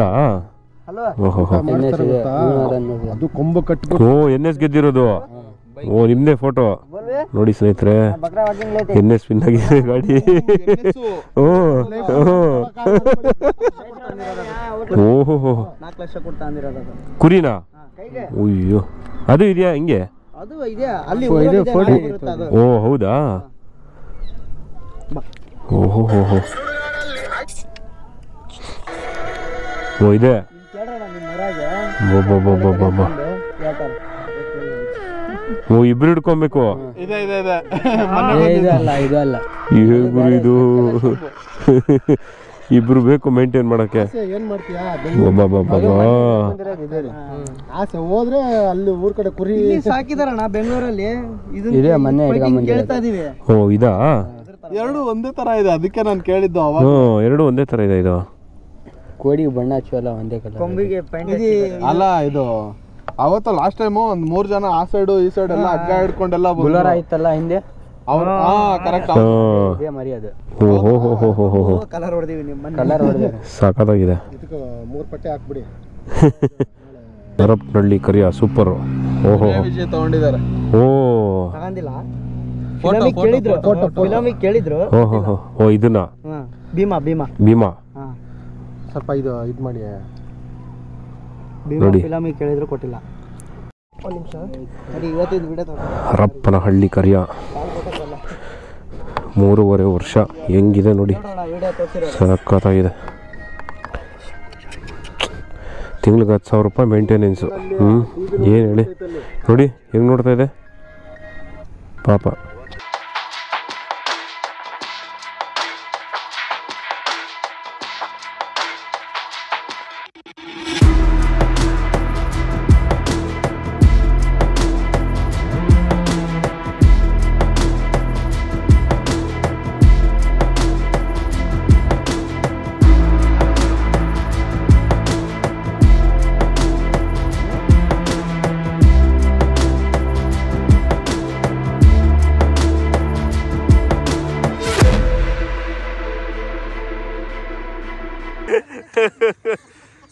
ಅದು ಕೊಂಬು ಕಟ್ಬಿಟ್ಟು. ಓ ಎನ್ ಎಸ್ ಗೆದ್ದಿರೋದು. ಓ ನಿಮ್ದೇ ಫೋಟೋ ನೋಡಿ ಸ್ನೇಹಿತರೆ. ಎನ್ ಎಸ್ ವಿನ್ ಆಗಿದೆ ಗಾಡಿ. ಓಹೋ ನಾಲ್ಕು ಲಕ್ಷ ಕೊಡ್ತಾ ಅಂದಿರೋದು. ಕುರಿನಾ? ಅಯ್ಯೋ ಅದು ಇದೆಯಾ ಹಿಂಗೆ? ಅದು ಇದೆಯಾ ಅಲ್ಲಿ? ಓ ಹೌದಾ? ಓಹೋ ಹೋ ಹೋ ಓ ಇದೆ. ಓ ಇಬ್ರು ಹಿಡ್ಕೊಬೇಕು. ಇದೆ ಇದೆ ಇದೆ. ಇದು ಅಲ್ಲ, ಇದು ಅಲ್ಲ. ಗುರು ಇದು ಇಬ್ರು ಬೇಕು ಮೇಂಟೈನ್ ಮಾಡಕ್ಕೆ. ಏನ್ ಮಾಡ್ತೀಯಾ? ಆಸೆ ಹೋದ್ರೆ ಅಲ್ಲಿ ಊರ್ ಕಡೆ ಕುರಿ ಸಾಕಿದಾರಣ್ಣ ಬೆಂಗಳೂರಲ್ಲಿ. ಇದು ಮೊನ್ನೆ ಕೇಳ್ತಾ ಇದೀವಿ. ಓ ಇದಾ? ಎರಡು ಒಂದೇ ತರ ಇದೆ, ಅದಕ್ಕೆ ನಾನು ಕೇಳಿದ್ದು ಅವಾಗ. ಎರಡು ಒಂದೇ ತರ ಇದೆ. ಇದು ಕೋಡಿಗೆ ಬಣ್ಣ ಹಚ್ಚುವಲ್ಲ ಒಂದೇ ಕಲರ್. ಕೊಂಬಿಗೆ ಅಲ್ಲ ಇದು ಅವತ್ತು ಲಾಸ್ಟ್ ಟೈಮು ಒಂದ್ ಮೂರ್ ಜನ ಆ ಸೈಡು ಈ ಸೈಡ್ ಎಲ್ಲ ಹಗ್ಗ ಹಿಡ್ಕೊಂಡೆಲ್ಲ ಬುಲರ್ ಆಯ್ತಲ್ಲ ಹಿಂದೆ. ಅವ್ರು ಕರೆಕ್ಟ್ ಮರಿ ಅದು. ಓಹೋ ಹೋ ಹೋ ಹೋ ಹೋ ಕಲರ್ ಹೊಡೆದಿವಿ ನಿಮ್ಮ ಕಲರ್ ಹೊಡೆದಿವಿ. ಸಾಕಾಗಿದೆ. ಇದಕ್ಕೆ ಮೂರ್ ಪಟ್ಟೆ ಹಾಕ್ಬಿಡಿ. ಹರಪನಹಳ್ಳಿ ಕರಿಯ ಸೂಪರ್. ಓಹೋ ವಿಜಯ್ ತಗೊಂಡಿದ್ದಾರೆ. ಓ ತಗೊಂಡಿಲ್ಲ, ಫಿಲಮಿಗೆ ಕೇಳಿದ್ರು, ಫಿಲಮಿಗೆ ಕೇಳಿದ್ರು. ಓಹೋ ಹೋ ಓ ಇದನ್ನ ಭೀಮಾ ಭೀಮಾ ಭೀಮಾ ಸ್ವಲ್ಪ ಇದು ಇದು ಮಾಡಿ ಭೀಮಾ ಫಿಲಮಿಗೆ ಕೇಳಿದ್ರು ಕೊಟ್ಟಿಲ್ಲ. ಒಂದು ನಿಮಿಷ ಇವತ್ತಿನ ವಿಡಿಯೋ ಹರಪನಹಳ್ಳಿ ಕರಿಯ ಮೂರುವರೆ ವರ್ಷ ಹೆಂಗಿದೆ ನೋಡಿ, ಸಖತ್ತಾಗಿದೆ. ತಿಂಗ್ಳಿಗೆ ಹತ್ತು ಸಾವಿರ ರೂಪಾಯಿ ಮೇಂಟೆನೆನ್ಸು. ಹ್ಞೂ ಏನು ಹೇಳಿ ನೋಡಿ ಹೆಂಗೆ ನೋಡ್ತಾ ಇದೆ ಪಾಪ.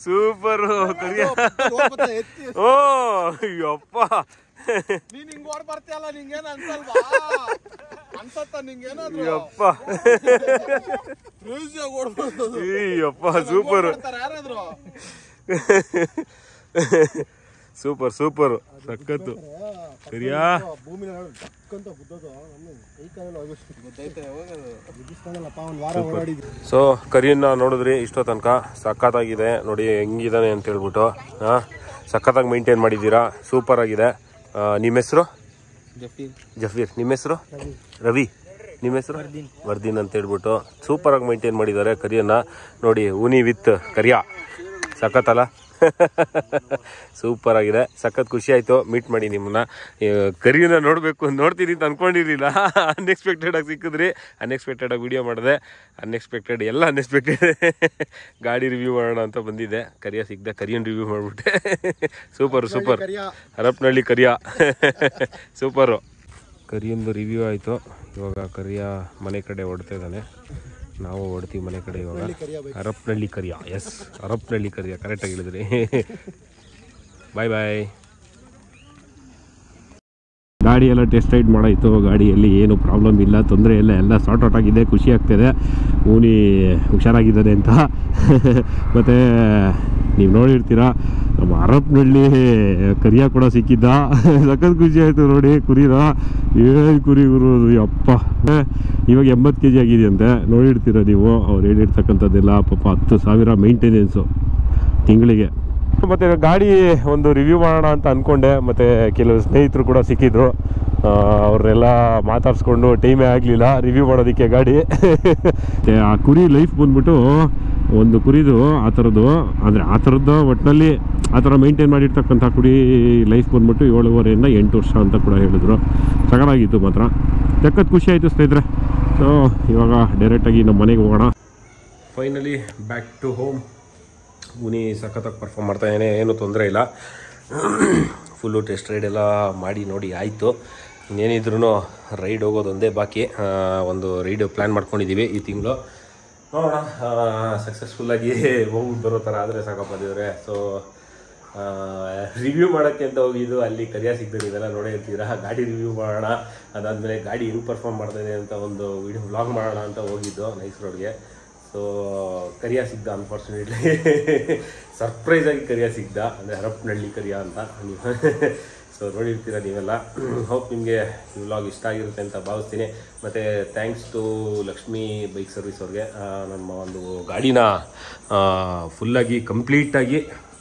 ಸೂಪರ್ ಕರಿಯ. ಓ ಯಪ್ಪ ನೀನ್ ಹಿಂಗ್ ಓಡ್ ಬರ್ತೀಯಲ್ಲ ನಿಂಗೇನ ಅನ್ಸಲ್ವಾ? ಅನ್ಸತ್ತ ನಿಂಗೇನಾದ್ರು? ಯಪ್ಪ ಕ್ರೇಜಿ ಆಗಿ ಓಡ್ಬೋದು. ಯಪ್ಪ ಸೂಪರ್ ಯಾರಾದ್ರು ಸೂಪರ್ ಸೂಪರ್ ಸಖತ್ತು ಕರಿಯಾ. ಸೊ ಕರಿಯನ್ನ ನೋಡಿದ್ರಿ ಇಷ್ಟೋ ತನಕ ಸಖತ್ತಾಗಿದೆ ನೋಡಿ ಹೆಂಗಿದಾನೆ ಅಂತ ಹೇಳ್ಬಿಟ್ಟು. ಹಾಂ ಸಖತ್ತಾಗಿ ಮೇಂಟೈನ್ ಮಾಡಿದ್ದೀರಾ, ಸೂಪರ್ ಆಗಿದೆ. ನಿಮ್ಮ ಹೆಸರು? ಜಫೀರ್. ನಿಮ್ಮ ಹೆಸರು? ರವಿ. ನಿಮ್ಮ ಹೆಸರು? ವರ್ದಿನ್ ಅಂತ ಹೇಳ್ಬಿಟ್ಟು ಸೂಪರಾಗಿ ಮೇಂಟೈನ್ ಮಾಡಿದ್ದಾರೆ ಕರಿಯನ್ನ ನೋಡಿ. ಊನಿ ವಿತ್ ಕರಿಯಾ ಸಖತ್ತಲ್ಲ? ಸೂಪರ್ ಆಗಿದೆ, ಸಖತ್ ಖುಷಿ ಆಯಿತು ಮೀಟ್ ಮಾಡಿ ನಿಮ್ಮನ್ನ. ಕರಿಯನ್ನ ನೋಡಬೇಕು ನೋಡ್ತೀನಿ ಅಂತ ಅನ್ಕೊಂಡಿರಲಿಲ್ಲ, ಅನ್ಎಕ್ಸ್ಪೆಕ್ಟೆಡ್ ಆಗಿ ಸಿಕ್ಕಿದ್ರಿ. ಅನ್ಎಕ್ಸ್ಪೆಕ್ಟೆಡ್ ಆಗಿ ವಿಡಿಯೋ ಮಾಡಿದೆ, ಅನ್ಎಕ್ಸ್ಪೆಕ್ಟೆಡ್ ಎಲ್ಲ ಅನ್ಎಕ್ಸ್ಪೆಕ್ಟೆಡ್. ಗಾಡಿ ರಿವ್ಯೂ ಮಾಡೋಣ ಅಂತ ಬಂದಿದ್ದೆ, ಕರಿಯ ಸಿಕ್ದೆ, ಕರಿಯನ್ ರಿವ್ಯೂ ಮಾಡಿಬಿಟ್ಟೆ. Super super Harapanahalli Kariya super. ಕರಿಯಂದು ರಿವ್ಯೂ ಆಯಿತು. ಇವಾಗ ಕರಿಯ ಮನೆ ಕಡೆ ಹೊಡ್ತಾ ಇದ್ದಾನೆ, ನಾವು ಹೊಡ್ತೀವಿ ಮನೆ ಕಡೆ ಇವಾಗ. ಹರಪನಹಳ್ಳಿ ಕರಿಯ, ಎಸ್ ಹರಪನಹಳ್ಳಿ ಕರಿಯ ಕರೆಕ್ಟಾಗಿ ಹೇಳಿದ್ರಿ. ಬಾಯ್ ಬಾಯ್. ಗಾಡಿ ಎಲ್ಲ ಟೆಸ್ಟ್ ರೈಡ್ ಮಾಡಾಯಿತು, ಗಾಡಿಯಲ್ಲಿ ಏನು ಪ್ರಾಬ್ಲಮ್ ಇಲ್ಲ, ತೊಂದರೆ ಇಲ್ಲ, ಎಲ್ಲ ಸಾರ್ಟ್ ಔಟ್ ಆಗಿದೆ, ಖುಷಿ ಆಗ್ತಿದೆ. ಊನಿ ಹುಷಾರಾಗಿದ್ದಾನೆ ಅಂತ. ಮತ್ತು ನೀವು ನೋಡಿರ್ತೀರ ನಮ್ಮ ಹರಪನಹಳ್ಳಿ ಕರಿಯ ಕೂಡ ಸಿಕ್ಕಿದ್ದ, ಸಖತ್ ಖುಷಿ ಆಯಿತು ನೋಡಿ. ಕುರಿನ ಏನು ಕುರಿ ಗುರುದು ಅಪ್ಪ, ಇವಾಗ ಎಂಬತ್ತು ಕೆ ಜಿ ಆಗಿದೆಯಂತೆ, ನೋಡಿರ್ತೀರ ನೀವು. ಅವ್ರು ಹೇಳಿರ್ತಕ್ಕಂಥದ್ದೆಲ್ಲ ಪಾಪ ಹತ್ತು ಸಾವಿರ ಮೇಂಟೆನೆನ್ಸು ತಿಂಗಳಿಗೆ. ಮತ್ತು ಗಾಡಿ ಒಂದು ರಿವ್ಯೂ ಮಾಡೋಣ ಅಂತ ಅಂದ್ಕೊಂಡೆ, ಮತ್ತು ಕೆಲವು ಸ್ನೇಹಿತರು ಕೂಡ ಸಿಕ್ಕಿದ್ರು, ಅವ್ರನ್ನೆಲ್ಲ ಮಾತಾಡಿಸ್ಕೊಂಡು ಟೈಮೇ ಆಗಲಿಲ್ಲ ರಿವ್ಯೂ ಮಾಡೋದಕ್ಕೆ ಗಾಡಿ. ಆ ಕುರಿ ಲೈಫ್ ಬಂದ್ಬಿಟ್ಟು ಒಂದು ಕುರಿದು ಆ ಥರದ್ದು, ಅಂದರೆ ಆ ಥರದ್ದು ಒಟ್ಟಿನಲ್ಲಿ ಆ ಥರ ಮೇಂಟೈನ್ ಮಾಡಿರ್ತಕ್ಕಂಥ ಕುರಿ ಲೈಫ್ ಬಂದ್ಬಿಟ್ಟು ಏಳುವರೆಯಿಂದ ಎಂಟು ವರ್ಷ ಅಂತ ಕೂಡ ಹೇಳಿದ್ರು. ಸಗಲಾಗಿತ್ತು ಮಾತ್ರ, ಸಖತ್ ಖುಷಿ ಆಯಿತು ಸ್ನೇಹಿತರೆ. ಸೊ ಇವಾಗ ಡೈರೆಕ್ಟಾಗಿ ನಮ್ಮ ಮನೆಗೆ ಹೋಗೋಣ. Finally back to home. ಊನಿ ಸಖತ್ತಾಗಿ ಪರ್ಫಾರ್ಮ್ ಮಾಡ್ತಾಯಿದ್ದೇನೆ, ಏನೂ ತೊಂದರೆ ಇಲ್ಲ. ಫುಲ್ಲು ಟೆಸ್ಟ್ ರೈಡ್ ಎಲ್ಲ ಮಾಡಿ ನೋಡಿ ಆಯಿತು. ಇನ್ನೇನಿದ್ರೂ ರೈಡ್ ಹೋಗೋದೊಂದೇ ಬಾಕಿ. ಒಂದು ರೈಡ್ ಪ್ಲ್ಯಾನ್ ಮಾಡ್ಕೊಂಡಿದ್ದೀವಿ ಈ ತಿಂಗಳು, ನೋಡೋಣ. ಸಕ್ಸಸ್ಫುಲ್ಲಾಗಿ ಹೋಗ್ಬಿಟ್ಟು ಬರೋ ಥರ ಆದರೆ ಸಾಕಪ್ಪ ದೇವ್ರೆ. ಸೊ ರಿವ್ಯೂ ಮಾಡೋಕ್ಕೆ ಅಂತ ಹೋಗಿದ್ದು, ಅಲ್ಲಿ ಕರಿಯ ಸಿಗ್ತಾರೆ, ಇದೆಲ್ಲ ನೋಡೇ ಇರ್ತೀರಾ. ಗಾಡಿ ರಿವ್ಯೂ ಮಾಡೋಣ, ಅದಾದಮೇಲೆ ಗಾಡಿ ಹೆಂಗೆ ಪರ್ಫಾರ್ಮ್ ಮಾಡ್ತಾಯಿದೆ ಅಂತ ಒಂದು ವಿಡಿಯೋ ವ್ಲಾಗ್ ಮಾಡೋಣ ಅಂತ ಹೋಗಿದ್ದು ನೈಸ್ ರೋಡ್ಗೆ. ಸೊ ಕರಿಯ ಸಿಗ್ದ, ಅನ್ಫಾರ್ಚುನೇಟ್ಲಿ ಸರ್ಪ್ರೈಸಾಗಿ ಕರಿಯ ಸಿಗ್ದ, ಅಂದರೆ ಹರಪನಹಳ್ಳಿ ಕರಿಯ ಅಂತ. ಸೊ ನೋಡಿರ್ತೀರ ನೀವೆಲ್ಲ. ಹೋಪ್ ನಿಮಗೆ ಈ ವ್ಲಾಗ್ ಇಷ್ಟ ಆಗಿರುತ್ತೆ ಅಂತ ಭಾವಿಸ್ತೀನಿ. ಮತ್ತು thanks to Lakshmi bike service ಅವ್ರಿಗೆ, ನಮ್ಮ ಒಂದು ಗಾಡಿನ ಫುಲ್ಲಾಗಿ ಕಂಪ್ಲೀಟಾಗಿ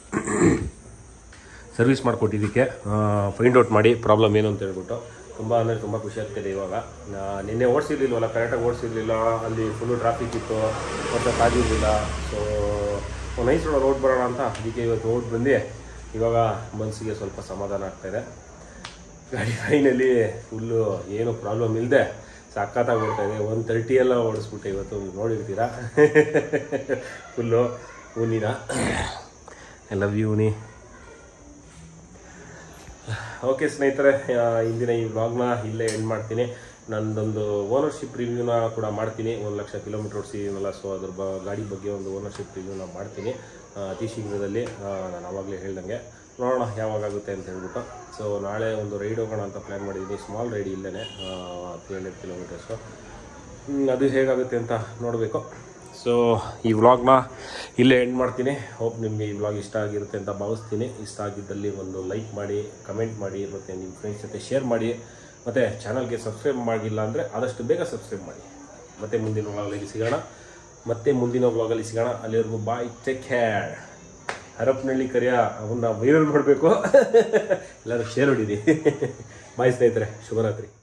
ಸರ್ವಿಸ್ ಮಾಡಿಕೊಟ್ಟಿದ್ದಕ್ಕೆ, ಫೈಂಡ್ ಔಟ್ ಮಾಡಿ ಪ್ರಾಬ್ಲಮ್ ಏನು ಅಂತ ಹೇಳ್ಬಿಟ್ಟು ತುಂಬ ಅಂದರೆ ತುಂಬ ಖುಷಿ ಆಗ್ತಿದೆ. ಇವಾಗ ನಿನ್ನೆ ಓಡಿಸಿರ್ಲಿಲ್ವಲ್ಲ, ಕರೆಕ್ಟಾಗಿ ಓಡಿಸಿರ್ಲಿಲ್ಲ, ಅಲ್ಲಿ ಫುಲ್ಲು ಟ್ರಾಫಿಕ್ ಇತ್ತು, ಮತ್ತು ಕಾದಿರಲಿಲ್ಲ. ಸೊ ನೈಸ್ ರೋಡ್ ರೋಡ್ ಬರೋಣ ಅಂತ ಅದಕ್ಕೆ ಇವತ್ತು ರೋಡ್ ಬಂದು ಇವಾಗ ಮನಸ್ಸಿಗೆ ಸ್ವಲ್ಪ ಸಮಾಧಾನ ಆಗ್ತಾಯಿದೆ. ಗಾಡಿ ಫೈನಲಿ ಫುಲ್ಲು ಏನು ಪ್ರಾಬ್ಲಮ್ ಇಲ್ಲದೆ ಸಖತ್ತಾಗಿ ಓಡ್ತಾಯಿದೆ. ಒನ್ ತರ್ಟಿ ಎಲ್ಲ ಓಡಿಸ್ಬಿಟ್ಟೆ ಇವತ್ತು, ನೋಡಿರ್ತೀರಾ. ಫುಲ್ಲು ಊನಿನ ಐ ಲವ್ ಯು ಊನಿ. ಓಕೆ ಸ್ನೇಹಿತರೆ, ಇಂದಿನ ಈ ವ್ಲಾಗ್ನ ಇಲ್ಲೇ ಎಂಡ್ ಮಾಡ್ತೀನಿ. ನಂದೊಂದು ಓನರ್ಶಿಪ್ ರಿವ್ಯೂನ ಕೂಡ ಮಾಡ್ತೀನಿ, ಒಂದು ಲಕ್ಷ ಕಿಲೋಮೀಟರ್ ಓಡಿಸಿದ್ದೀನಲ್ಲ. ಸೊ ಅದ್ರ ಬ ಗಾಡಿ ಬಗ್ಗೆ ಒಂದು ಓನರ್ಶಿಪ್ ರಿವ್ಯೂನ ಮಾಡ್ತೀನಿ ಅತಿ ಶೀಘ್ರದಲ್ಲಿ. ನಾನು ಆವಾಗಲೇ ಹೇಳ್ದಂಗೆ ನೋಡೋಣ ಯಾವಾಗುತ್ತೆ ಅಂತ ಹೇಳ್ಬಿಟ್ಟು. ಸೊ ನಾಳೆ ಒಂದು ರೈಡ್ ಹೋಗೋಣ ಅಂತ ಪ್ಲ್ಯಾನ್ ಮಾಡಿದ್ದೀನಿ, ಸ್ಮಾಲ್ ರೈಡ್ ಇಲ್ಲೇ ತ್ರೀ ಹಂಡ್ರೆಡ್ ಕಿಲೋಮೀಟರ್ಸು. ಅದು ಹೇಗಾಗುತ್ತೆ ಅಂತ ನೋಡಬೇಕು. ಸೊ ಈ ವ್ಲಾಗ್ನ ಇಲ್ಲೇ ಎಂಡ್ ಮಾಡ್ತೀನಿ. ಹೋಪ್ ನಿಮಗೆ ಈ ವ್ಲಾಗ್ ಇಷ್ಟ ಆಗಿರುತ್ತೆ ಅಂತ ಭಾವಿಸ್ತೀನಿ. ಇಷ್ಟ ಆಗಿದ್ದಲ್ಲಿ ಒಂದು ಲೈಕ್ ಮಾಡಿ, ಕಮೆಂಟ್ ಮಾಡಿ, ಮತ್ತು ನಿಮ್ಮ ಫ್ರೆಂಡ್ಸ್ ಜೊತೆ ಶೇರ್ ಮಾಡಿ, ಮತ್ತು ಚಾನಲ್ಗೆ ಸಬ್ಸ್ಕ್ರೈಬ್ ಮಾಡಿಲ್ಲ ಅಂದರೆ ಆದಷ್ಟು ಬೇಗ ಸಬ್ಸ್ಕ್ರೈಬ್ ಮಾಡಿ. ಮತ್ತು ಮುಂದಿನ ವ್ಲಾಗಲ್ಲಿ ಸಿಗೋಣ ಮತ್ತೆ ಮುಂದಿನ ವ್ಲಾಗಲ್ಲಿ ಸಿಗೋಣ. ಅಲ್ಲಿವರೆಗೂ bye, take care. Harapanahalli Kariya ಅವನ್ನ ವೈರಲ್ ಮಾಡಬೇಕು, ಎಲ್ಲರೂ ಶೇರ್ ಹೊಡೀರಿ. ಬಾಯ್ ಸ್ನೇಹಿತರೆ, ಶುಭರಾತ್ರಿ.